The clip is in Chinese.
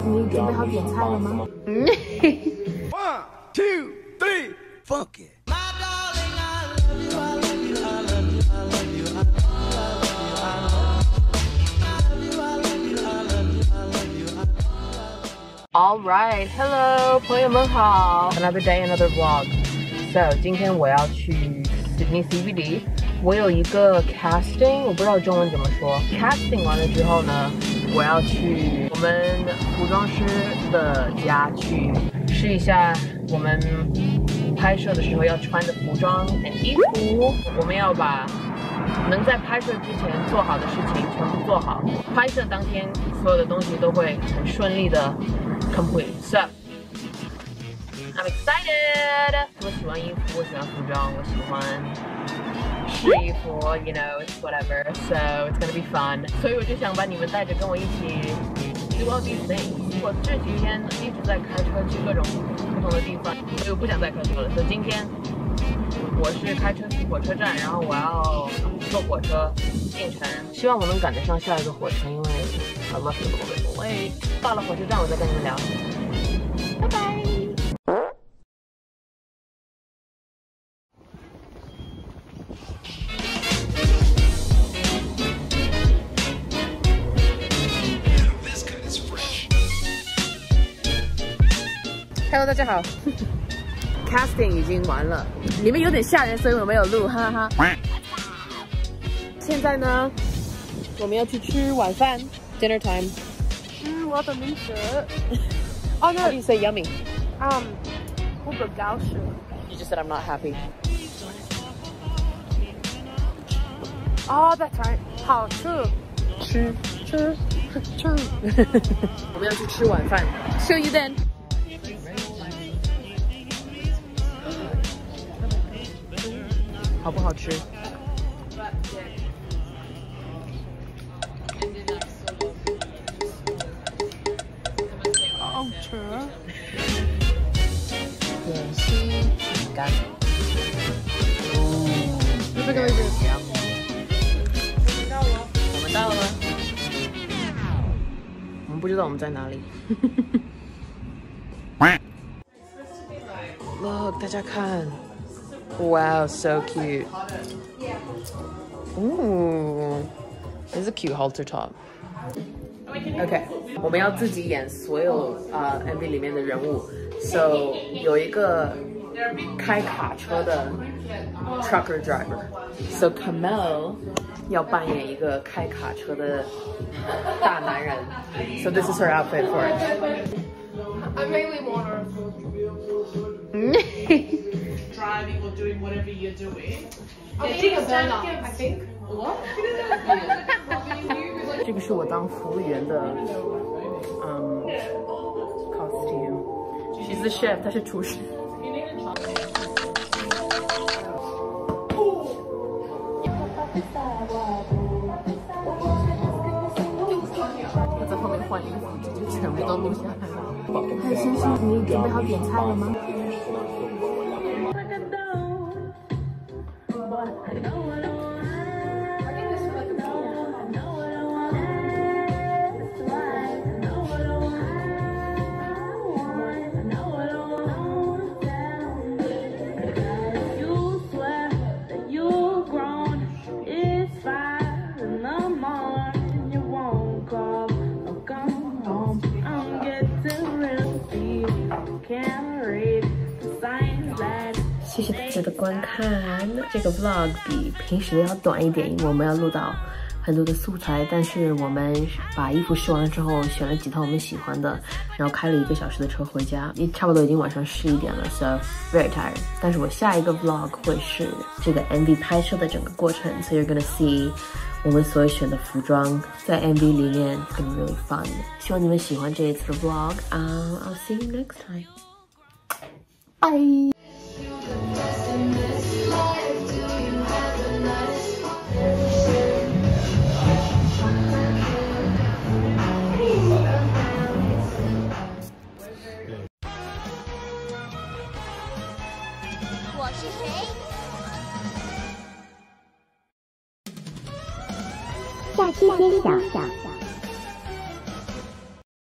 你准备好点菜了吗 ？One, two, three, fuck it. All right, hello， 朋友们好 ，Another day, another vlog. So 今天我要去 Sydney CBD， 我有一个 casting， 我不知道中文怎么说。casting 完了之后呢，我要去我们服装师的家去试一下我们拍摄的时候要穿的服装和衣服。我们要把能在拍摄之前做好的事情全部做好，拍摄当天所有的东西都会很顺利的 complete. So I'm excited. 我喜欢衣服，我喜欢服装，我喜欢试衣服 ，you know, it's whatever. So it's gonna be fun. 所以我就想把你们带着跟我一起 do all these things. 我这几天一直在开车去各种不同的地方，所以我不想再开车了。所以今天我是开车去火车站，然后我要坐火车进城。希望我能赶得上下一个火车，因为 I left a little bit late. 到了火车站，我再跟你们聊。拜拜。Hello， 大家好。Casting 已经完了，里面有点吓人，所以我没有录，哈哈。现在呢，我们要去吃晚饭 ，dinner time。 吃我的名字。 Oh no! How do you say yummy? 我不高兴。 You just said I'm not happy. Oh, that's right. 好吃。 吃。我们要去吃晚饭。See you then. 好不好吃？ 好吃。 点心饼干。 就这个位置。 我们到了。我们不知道我们在哪里。Look， 大家看。Wow, so cute. Ooh, this is a cute halter top. Okay, 我们要自己演所有MV 里面的人物。So 有一个开卡车的 trucker driver. So Kamel 要扮演一个开卡车的大男人。So this is her outfit for it. I'm mainly water. Driving or doing whatever you're doing. I'm eating a burger, I think. What? 这个是我当服务员的costume. She's the chef. 她是厨师。我在后面换衣服，这就全部都录下来了。 嗨，星星，你准备好点菜了吗？谢谢大家的观看，这个 vlog 比平时要短一点，因为我们要录到很多的素材，但是我们把衣服试完了之后，选了几套我们喜欢的，然后开了1个小时的车回家，差不多已经晚上11点了 ，so very tired。但是我下一个 vlog 会是这个 MV 拍摄的整个过程 ，so you're gonna see 我们所选的服装在 MV 里面 ，it's gonna be really fun。希望你们喜欢这一次的 vlog。I'll see you next time. Bye. 《下期揭晓》。